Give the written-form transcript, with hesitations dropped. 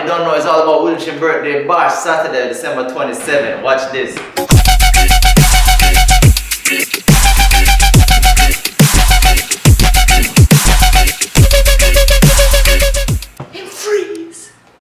you don't know, it's all about Willy's birthday bash, Saturday, December 27th. Watch this.